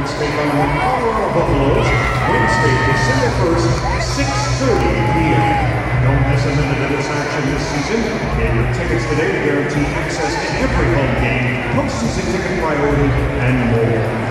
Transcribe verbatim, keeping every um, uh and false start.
Hornets take on the Colorado Buffaloes Wednesday, December first, six thirty p m Don't miss a minute of this action this season. Get your tickets today to guarantee access to every home game, postseason ticket priority, and more.